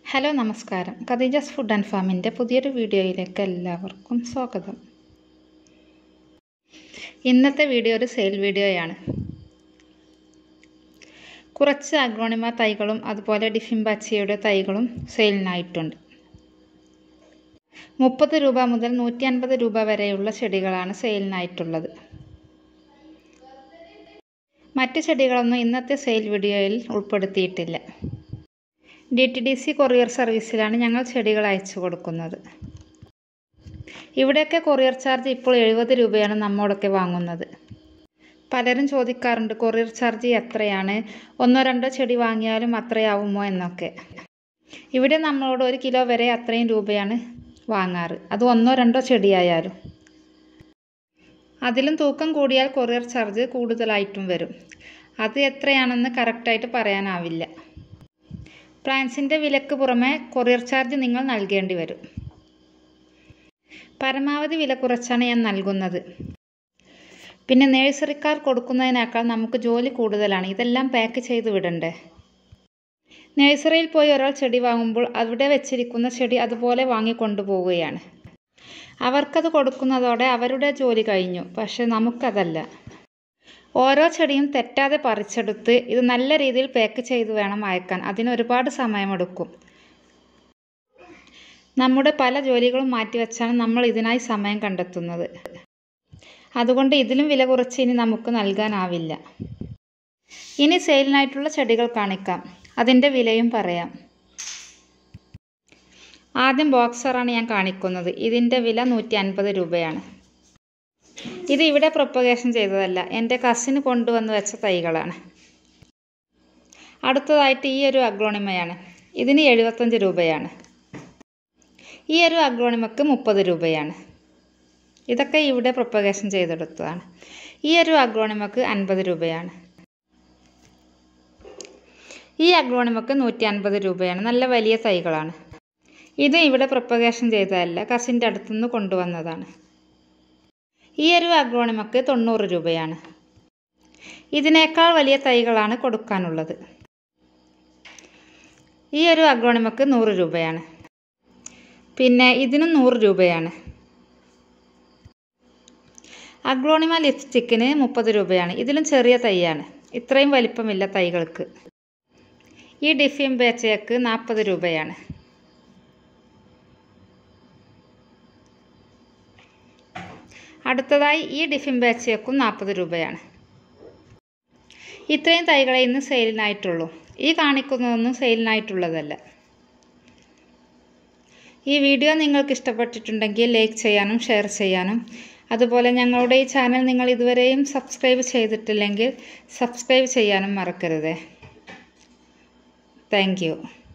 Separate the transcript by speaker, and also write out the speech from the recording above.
Speaker 1: Hello നമസ്കാരം. Khadija's food and ഫാമിൻ്റെ പുതിയൊരു വീഡിയോയിലേക്ക് എല്ലാവർക്കും സ്വാഗതം. ഇന്നത്തെ വീഡിയോ ഒരു സെയിൽ വീഡിയോയാണ്. കുറച്ച് അഗ്ലോണിമ തൈകളും അതുപോലെ ഡിഫിംബാച്ചിയയുടെ തൈകളും സെയിലിനായിട്ടുണ്ട്. 30 രൂപ മുതൽ 150 രൂപ വരെയുള്ള ചെടികളാണ് സെയിലിനായിട്ടുള്ളത്. മറ്റ് ചെടികളൊന്നും ഇന്നത്തെ സെയിൽ വീഡിയോയിൽ ഉൾപ്പെടുത്തിയിട്ടില്ല. DTDC കൊറിയർ സർവീസിലാണ് ഞങ്ങൾ ചെടികൾ അയച്ചു കൊടുക്കുന്നത്. ഇവിടെയൊക്കെ കൊറിയർ ചാർജ് ഇപ്പോൾ 70 രൂപയാണ് നമ്മോടൊക്കെ വാങ്ങുന്നത്. പലരും ചോദിക്കാറുണ്ട് കൊറിയർ ചാർജ് എത്രയാണ്, 1-2 ചെടി വാങ്ങിയാലും അത്രയാവുമോ എന്നൊക്കെ. ഇവിടെ നമ്മളോട് 1 കിലോ വരെ അത്രയും രൂപയാണ് വാങ്ങാറ്, അത് 1-2 ചെടിയായാലും. അതിലും തൂക്കം കൂടിയാൽ കൊറിയർ ചാർജ് കൂടുതലായിട്ടും വരും. അത് എത്രയാണെന്ന് കറക്റ്റായിട്ട് പറയാനാവില്ല. പ്ലാന്റ്സിൻ്റെ വിലക്ക് പുറമെ കൊറിയർ ചാർജ് നിങ്ങൾ നൽകേണ്ടി വരും. പരമാവധി വില കുറച്ചാണ് ഞാൻ നൽകുന്നത്. പിന്നെ നഴ്സറിക്കാർ കൊടുക്കുന്നതിനേക്കാൾ നമുക്ക് ജോലി കൂടുതലാണ്. ഇതെല്ലാം പാക്ക് ചെയ്ത് വിടണ്ടേ. നഴ്സറിയിൽ പോയി ഒരാൾ ചെടി വാങ്ങുമ്പോൾ അവിടെ വെച്ചിരിക്കുന്ന ചെടി അതുപോലെ വാങ്ങിക്കൊണ്ടുപോവുകയാണ്. അവർക്കത് കൊടുക്കുന്നതോടെ അവരുടെ ജോലി കഴിഞ്ഞു. പക്ഷെ നമുക്കതല്ല. ഓരോ ചെടിയും തെറ്റാതെ പറിച്ചെടുത്ത് ഇത് നല്ല രീതിയിൽ പാക്ക് ചെയ്ത് വേണം അയക്കാൻ. അതിന് ഒരുപാട് സമയമെടുക്കും. നമ്മുടെ പല ജോലികളും മാറ്റിവെച്ചാണ് നമ്മൾ ഇതിനായി സമയം കണ്ടെത്തുന്നത്. അതുകൊണ്ട് ഇതിലും വില കുറച്ച് ഇനി നമുക്ക് നൽകാനാവില്ല. ഇനി സെയിലിനായിട്ടുള്ള ചെടികൾ കാണിക്കാം, അതിൻ്റെ വിലയും പറയാം. ആദ്യം ബോക്സറാണ് ഞാൻ കാണിക്കുന്നത്. ഇതിൻ്റെ വില 150 രൂപയാണ്. ഇത് ഇവിടെ പ്രൊപ്പഗേഷൻ ചെയ്തതല്ല, എൻ്റെ കസിന് കൊണ്ടുവന്ന് വെച്ച തൈകളാണ്. അടുത്തതായിട്ട് ഈ ഒരു അഗ്ലോണിമയാണ്. ഇതിന് 75 രൂപയാണ്. ഈ ഒരു അഗ്ലോണിമക്ക് 30 രൂപയാണ്. ഇതൊക്കെ ഇവിടെ പ്രൊപ്പഗേഷൻ ചെയ്തെടുത്തതാണ്. ഈ ഒരു അഗ്ലോണിമക്ക് 50 രൂപയാണ്. ഈ അഗ്ലോണിമക്ക് 150 രൂപയാണ്. നല്ല വലിയ തൈകളാണ്. ഇത് ഇവിടെ പ്രൊപ്പഗേഷൻ ചെയ്തതല്ല, കസിൻ്റെ അടുത്തുനിന്ന് കൊണ്ടുവന്നതാണ്. ഈ ഒരു അഗ്ലോണിമക്ക് 90 രൂപയാണ്. ഇതിനേക്കാൾ വലിയ തൈകളാണ് കൊടുക്കാനുള്ളത്. ഈ ഒരു അഗ്ലോണിമക്ക് 100 രൂപയാണ്. പിന്നെ ഇതിനും 100 രൂപയാണ്. അഗ്ലോണിമ ലിപ്സ്റ്റിക്കിന് 30 രൂപയാണ്. ഇതിലും ചെറിയ തൈയാണ്, ഇത്രയും വലിപ്പമില്ല തൈകൾക്ക്. ഈ ഡിഫിംബാച്ചിയക്ക് 40 രൂപയാണ്. അടുത്തതായി ഈ ഡിഫിംബാച്ചിയക്കും 40 രൂപയാണ്. ഇത്രയും തൈകളെ ഇന്ന് സെയിലിനായിട്ടുള്ളൂ. ഈ കാണിക്കുന്നതൊന്നും സെയിലിനായിട്ടുള്ളതല്ല. ഈ വീഡിയോ നിങ്ങൾക്ക് ഇഷ്ടപ്പെട്ടിട്ടുണ്ടെങ്കിൽ ലൈക്ക് ചെയ്യാനും ഷെയർ ചെയ്യാനും, അതുപോലെ ഞങ്ങളുടെ ഈ ചാനൽ നിങ്ങൾ ഇതുവരെയും സബ്സ്ക്രൈബ് ചെയ്തിട്ടില്ലെങ്കിൽ സബ്സ്ക്രൈബ് ചെയ്യാനും മറക്കരുതേ. Thank U.